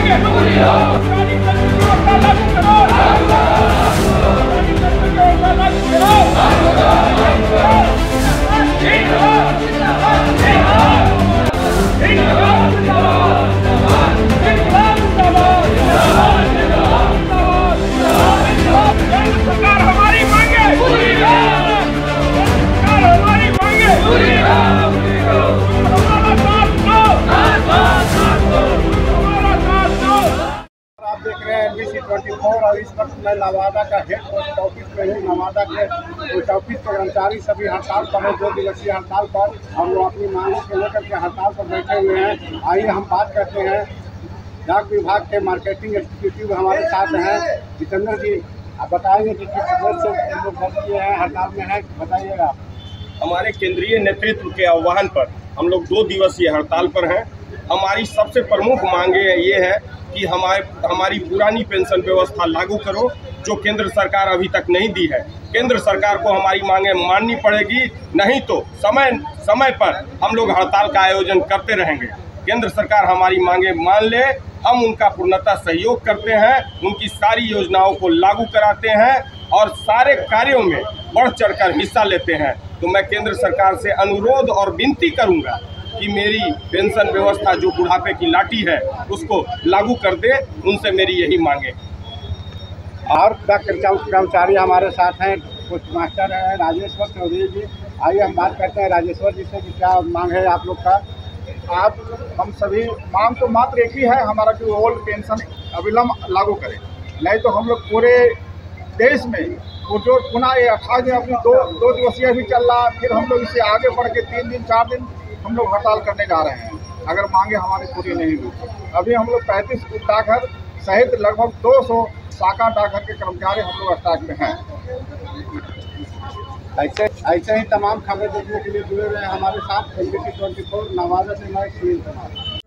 NBC 24 और इस वक्त मैं नवादा का हेड पोस्ट ऑफिस में हूँ। नवादा के पोस्ट ऑफिस के कर्मचारी सभी हड़ताल पर है, 2 दिवसीय हड़ताल पर, और वो अपनी मांगों को लेकर के हड़ताल पर बैठे हुए हैं। आइए हम बात करते हैं, डाक विभाग के मार्केटिंग एग्जीक्यूटिव हमारे साथ हैं, जितेंद्र जी। आप बताएंगे कि किस वजह से हम लोग बंद किए हैं, हड़ताल में हैं, बताइएगा। हमारे केंद्रीय नेतृत्व के आह्वान पर हम लोग 2 दिवसीय हड़ताल पर हैं। हमारी सबसे प्रमुख मांगे ये है कि हमारी पुरानी पेंशन व्यवस्था लागू करो, जो केंद्र सरकार अभी तक नहीं दी है। केंद्र सरकार को हमारी मांगे माननी पड़ेगी, नहीं तो समय पर हम लोग हड़ताल का आयोजन करते रहेंगे। केंद्र सरकार हमारी मांगे मान ले, हम उनका पूर्णतः सहयोग करते हैं, उनकी सारी योजनाओं को लागू कराते हैं और सारे कार्यों में बढ़ चढ़कर हिस्सा लेते हैं। तो मैं केंद्र सरकार से अनुरोध और विनती करूंगा कि मेरी पेंशन व्यवस्था जो बुढ़ापे की लाठी है उसको लागू कर दे, उनसे मेरी यही मांगे। और कर्मचारी हमारे साथ हैं, पोस्ट मास्टर हैं राजेश्वर चौधरी जी। आइए हम बात करते हैं राजेश्वर जी से कि क्या मांग है आप लोग का। हम सभी मांग तो मात्र एक ही है, हमारा जो ओल्ड पेंशन अविलंब लागू करें, नहीं तो हम लोग पूरे देश में वो जो पुनः ये 18 दिन अपनी दो दिवसीय भी चल रहा, फिर हम लोग इससे आगे बढ़ के 3 दिन 4 दिन हम लोग हड़ताल करने जा रहे हैं, अगर मांगे हमारी पूरी नहीं हुई। अभी हम लोग 35 डाकघर सहित लगभग 200 शाखा डाकघर के कर्मचारी हम लोग स्टाक में हैं। ऐसे ही तमाम खबरें देखने के लिए जुड़े रहे हमारे साथ। NBC 24 नवादा से मैं सुनील कुमार।